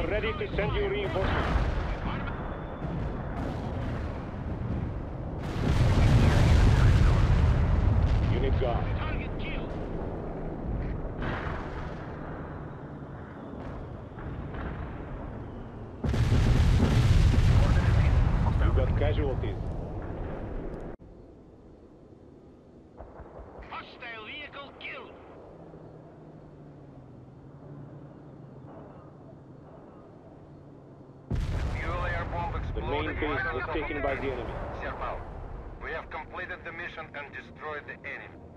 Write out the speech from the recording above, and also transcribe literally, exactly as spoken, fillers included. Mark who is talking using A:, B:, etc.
A: are ready to send you reinforcements. Unit gone. You got casualties.
B: Hostile vehicle killed. Fuel air bomb
A: The
B: exploded.
A: main base was taken by the enemy.
B: Serpal, we have completed the mission and destroyed the enemy.